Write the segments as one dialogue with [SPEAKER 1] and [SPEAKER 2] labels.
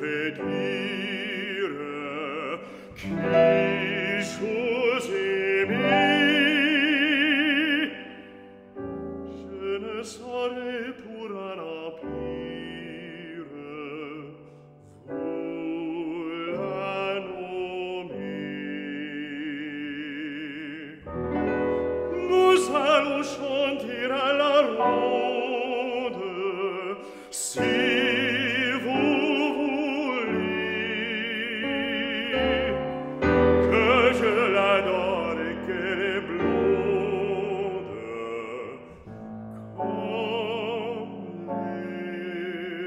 [SPEAKER 1] vais dire qui j'ose aimer, je ne saurais pour un empire vous la nommer. Nous allons chanter à la ronde, si vous voulez, que je l'adore et qu'elle est blonde comme les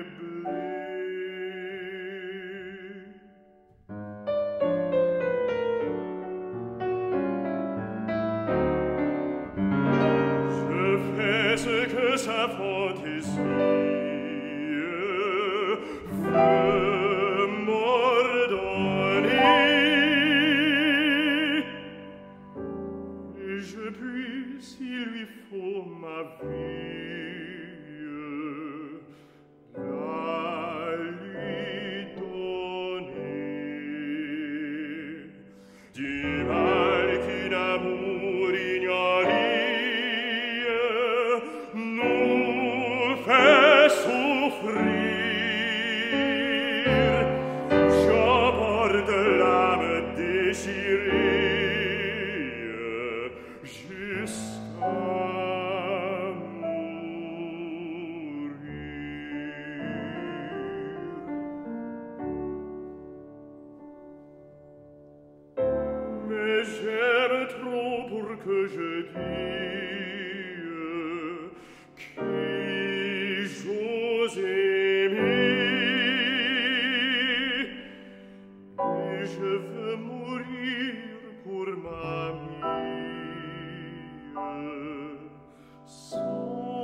[SPEAKER 1] blés. Je fais ce que sa fantaisie veut m'ordonner, et je puis, s'il lui faut ma vie, la lui donner. Du mal qu'un amour ignorie nous fait souffrir, j'emporte l'âme déchirée jusqu'à mourir. Mais j'aime trop pour que je dise qui j'ose aimer, et je veux mourir pour ma mie sans